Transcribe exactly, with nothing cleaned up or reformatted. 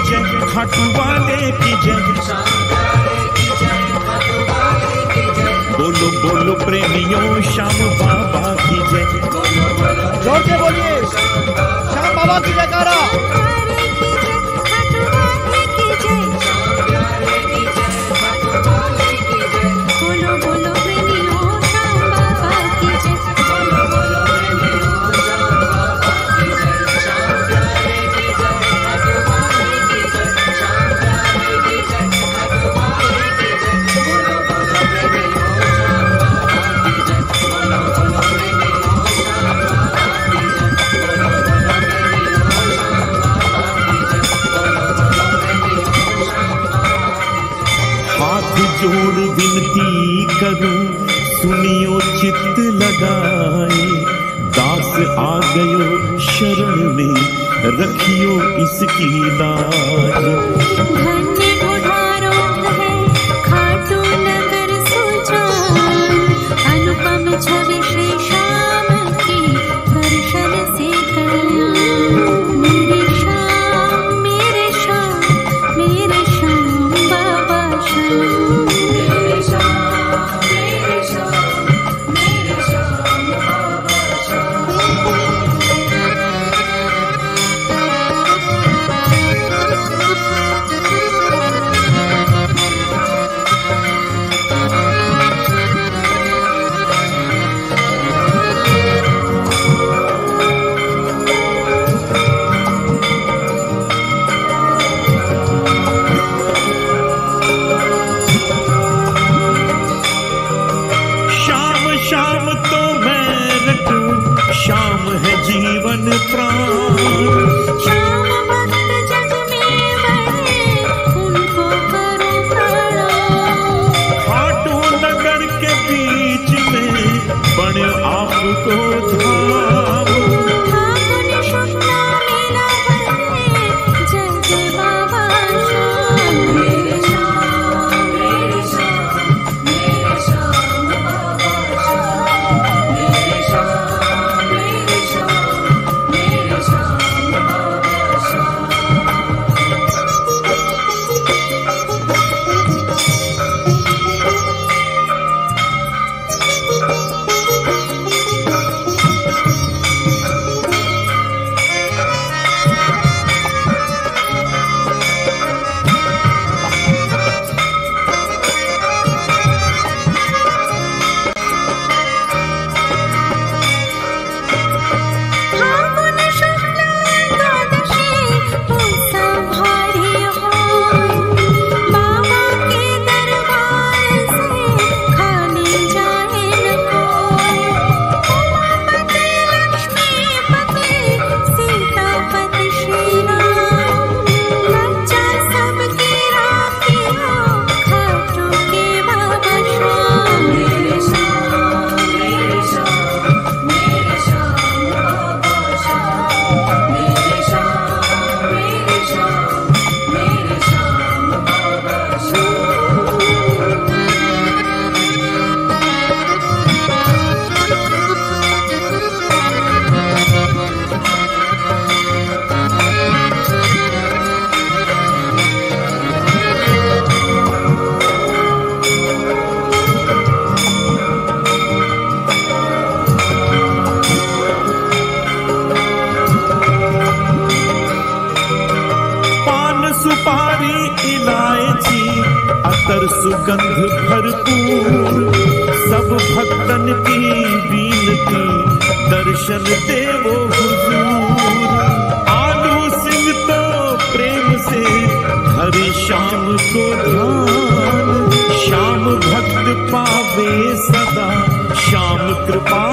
जय, खाटू वाले की जय, बोलो बोलो प्रेमियों श्याम बाबा की जय। जोर से बोलिए श्याम बाबा की जयकारा। जोड़ विनती करूं सुनियो चित्त लगाए, दास आ गयो शरण में रखियो इसकी लाज। धन्य ढूंढारो है खाटू नगर सुजान, अनुपम छवि श्री श्याम की दर्शन से कल्याण। मेरे श्याम मेरे श्याम मेरे श्याम बाबा श्याम, श्याम है जीवन प्राण। श्याम भक्त जग में बने उनको करो प्रणाम। खाटू नगर के बीच में बने आपको धाम। फागुन शुक्ला मेला बने जय जय बाबा श्याम। मेरे श्याम मेरे श्याम मेरे श्याम बाबा श्याम, मेरे श्याम अतर सुगंध भरपूर, सब भक्तन की बीनती दर्शन देवो हुजूर। आलू सिंह तो प्रेम से हरे श्याम को ध्यान, श्याम भक्त पावे सदा श्याम कृपा